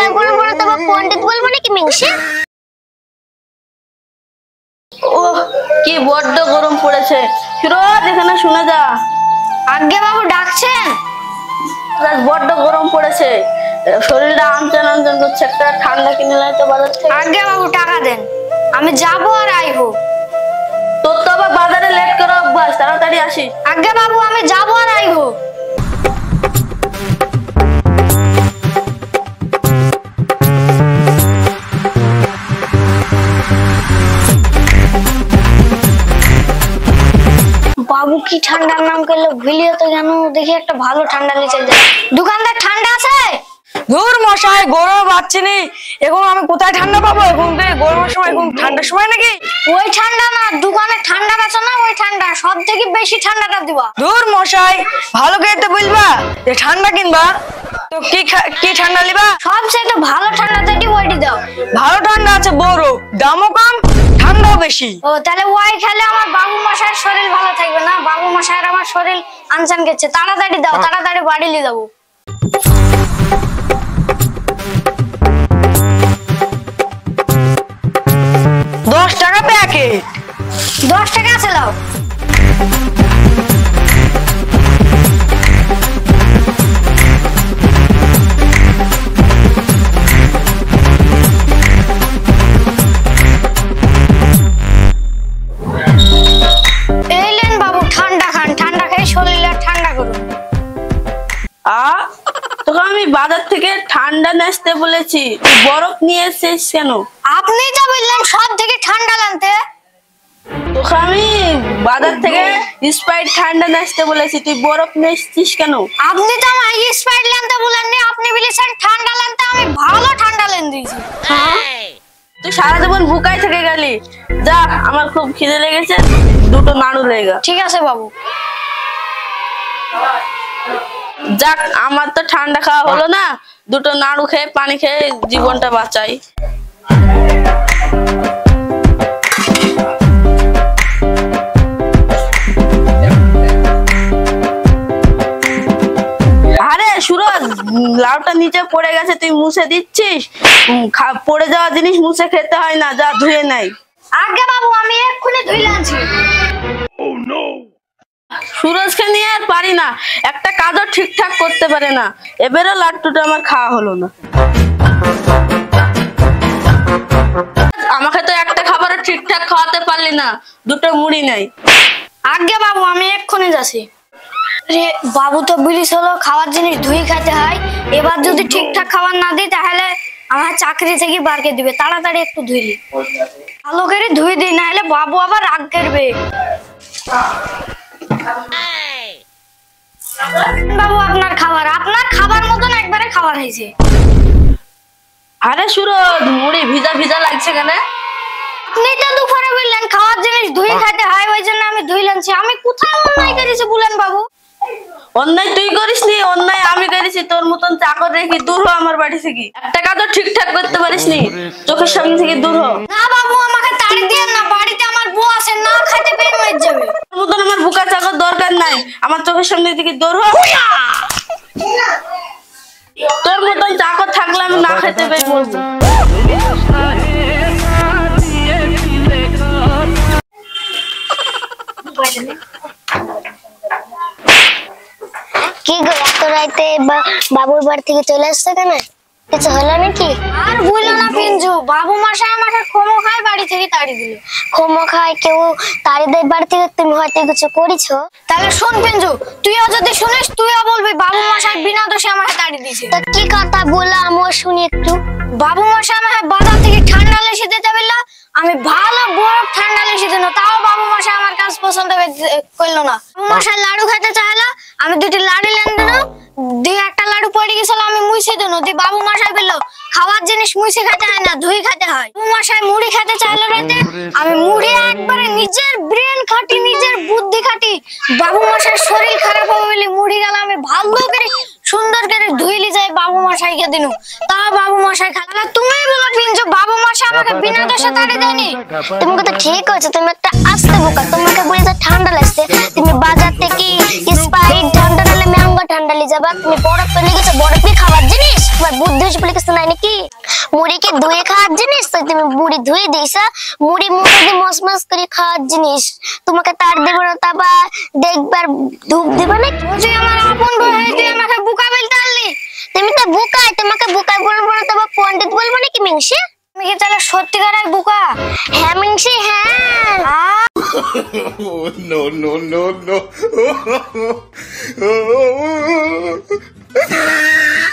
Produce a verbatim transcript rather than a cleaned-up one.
মাথা গরম করে তো পণ্ডিত বলবো নাকি মিংসে? ও কি বড্ড গরম পড়েছে, ফিরোজ এখানে শুনে যা। আজ্ঞে বাবু ডাকছেন? বড্ড গরম পড়েছে, শরীরটা আনচান আনচান করছে, একটা ঠান্ডা কিনে লাইতে বাজার থেকে। আজ্ঞে বাবু টাকা দেন, আমি যাবো আর আইবো। তোর তো আবার বাজারে লেট করা অভ্যাস, তাড়াতাড়ি আসিস। আজ্ঞে বাবু আমি যাবো আর আইবো। বাবু কি ঠান্ডার নাম করলো ভুলিয়ে তো জানো, দেখি একটা ভালো ঠান্ডা লিচে যায়। দোকানদার ঠান্ডা আছে? ধুর মশাই, গরম পাচ্ছি নি, এখন আমি কোথায় ঠান্ডা পাবো? এখন গরমের সময়, এখন ঠান্ডার সময় নাকি? ওই ঠান্ডা না, দোকানে ঠান্ডা বেচো না ওই ঠান্ডা, সব থেকে বেশি ঠান্ডাটা দিবা। ধুর মশাই, ভালো করে তো বলবা যে ঠান্ডা কিনবা, তো কি কি ঠান্ডা লিবা? সবচেয়ে ভালো ঠান্ডা যেটি ওইটি দাও। ভালো ঠান্ডা আছে বড়, দামও কম, ঠান্ডাও বেশি। ও তাহলে ওই খেলে আমার বাবু মশাইয়ের শরীর ভালো থাকবে না, বাবু মশাইয়ের আমার শরীর আনচান গেছে। তাড়াতাড়ি দাও, তাড়াতাড়ি বাড়ি নিয়ে যাবো। দশ টাকা প্যাকেট। দশ টাকা আছে লাও। এলেন বাবু, ঠান্ডা খান, ঠান্ডা খেয়ে শরীর ঠান্ডা করুন। আ তোকে আমি বাজার থেকে ঠান্ডা নাচতে বলেছি, তুই বরফ নিয়ে এসেছিস কেন? আপনি তো বললেন সব থেকে ঠান্ডা আনতে। তোকে আমি বাজার থেকে স্প্রাইট ঠান্ডা নাচতে বলেছি, তুই বরফ নিয়ে এসেছিস কেন? আপনি তো আমার স্প্রাইট আনতে বলেননি, আপনি বলেছেন ঠান্ডা আনতে, আমি ভালো ঠান্ডা এনে দিয়েছি। তুই সারা জীবন ভুকাই থেকে গেলি, যা আমার খুব খিদে লেগেছে, দুটো নাড়ু লেগা। ঠিক আছে বাবু। যাক, আমার তো ঠান্ডা খাওয়া হলো না, দুটো নাড়ু খেয়ে পানি খেয়ে জীবনটা বাঁচাই। আরে সুরজ, লাউটা নিচে পড়ে গেছে, তুই মুছে দিচ্ছিস? পড়ে যাওয়া জিনিস মুছে খেতে হয় না, যা ধুয়ে নাই। আজ্ঞে বাবু আমি এক্ষুনি ধুইলে আনছি। সুরজকে নিয়ে আর পারি না, একটা কাজও ঠিকঠাক করতে পারে না, এবারও লাড্ডুটা আমার খাওয়া হলো না। আমাকে তো একটা খাবারও ঠিকঠাক খাওয়াতে পারলি না, দুটো মুড়ি নাই। আজ্ঞে বাবু আমি এক্ষুনি যাচ্ছি। রে বাবু তো বলিস হলো খাওয়ার জিনিস ধুই খেতে হয়, এবার যদি ঠিকঠাক খাবার না দিই তাহলে আমার চাকরি থেকে বারকে দিবে। তাড়াতাড়ি একটু ধুইলি, ভালো করে ধুই দিই, না হলে বাবু আবার রাগ করবে। বাবু আপনার খাবার, আপনার খাবার মতন একবারে খাবার হয়েছে। আরে সুরজ, মুড়ি ভিজা ভিজা লাগছে কেন? আপনি তো দুপুরে বললেন খাওয়ার জিনিস ধুই খেতে হয়, ওই জন্য আমি ধুই লানছি। আমি কোথায় অন্যায় করেছি বলেন বাবু? অন্যায় তুই করিসনি, অন্যায় আমি করেছি। তোর মতন চাকর রেখে দূর হ আমার বাড়ি থেকে, একটা কাজও ঠিকঠাক করতে পারিসনি, চোখের সামনে থেকে দূর হ। না বাবু আমাকে তাড়ি দিয়েন না, বাড়িতে আমার বউ আছে, না খেতে পেয়ে মরে যাবে। তোর মতন আমার বুকা চাকর দরকার নাই, আমার চোখের সামনে থেকে দূর হ। তোর মতন চাকর থাকলে আমি না খেতে পেয়ে বলবো। কি গো এত রাইতে বাবুর বাড়ি থেকে চলে আসছে কেন? কিছু হলো নাকি? আর বললো না পিঞ্জু, বাবু মশাই আমাকে ক্ষমা খায় বাড়ি থেকে তাড়ি দিল। ক্ষমা খায় কেউ তাড়ি দেয় বাড়ি থেকে, তুমি হয়তো কিছু করেছো। তাহলে শোন পিঞ্জু, তুইও যদি শুনিস তুইও বলবি বাবু মশাই বিনা দোষে আমাকে তাড়ি দিয়েছে। তা কি কথা বললো আমিও শুনি একটু। বাবু মশাই আমাকে বাজার থেকে ঠান্ডা লেসে দিতে বললো, আমি ভালো বরফ ঠান্ডা লেসে দিল, তাও বাবু মশাই আমার কাজ পছন্দ করলো না। বাবু মশাই লাড়ু খেতে চাইলো, আমি দুটি লাড়ু লেন দিল, দুই একটা লাড়ু পড়ে গেছিল, আমি মুছে দিল। দি বাবু মশাই বললো খাওয়ার জিনিস মুছে খেতে হয় না, ধুই খেতে হয়। বাবু মশাই মুড়ি খেতে চাইলো রাতে, আমি মুড়ি একবারে নিজের ব্রেন খাটি, নিজের বুদ্ধি খাটি, বাবু মশাই শরীর খারাপ হবে বলে মুড়ি গেল আমি ভালো করে সুন্দর করে ধুইলি যাই বাবু মশাইকে দিনু, তা বাবু মশাই খালা। তুমি বলো পিঞ্জু, বাবু মশাই আমাকে বিনা দোষে তাড়ি দেয়নি। তুমি কথা ঠিক আছে, তুমি একটা আস্তে বোকা, তোমাকে বলেছে ঠান্ডা লাগছে, তুমি বাজার থেকে স্প্রাইট ঠান্ডা নালে ম্যাঙ্গো ঠান্ডা লিয়ে যাবা, তুমি বরফ পেলে গেছো, বরফ কি খাবার জিনিস? তোমার বুদ্ধি হয়েছে বলে কিছু নাই নাকি? মুড়ি কি ধুয়ে খাওয়ার জিনিস? তো তুমি মুড়ি ধুয়ে দিয়েছা, মুড়ি মুড়ি দিয়ে মস মস করে খাওয়ার জিনিস। তোমাকে তার দেব না, তাবা দেখবার ধূপ দেবে না। তুই আমার আপন ভাই, তুই আমাকে বোকা বলতে পারলি? তুমি তো বোকা, তোমাকে বোকা বলবো না, তবে পণ্ডিত বলবো নাকি মিংসি? তুমি কি তাহলে সত্যিকারের বোকা? হ্যাঁ মিংসি, হ্যাঁ। Oh, no, no, no, no.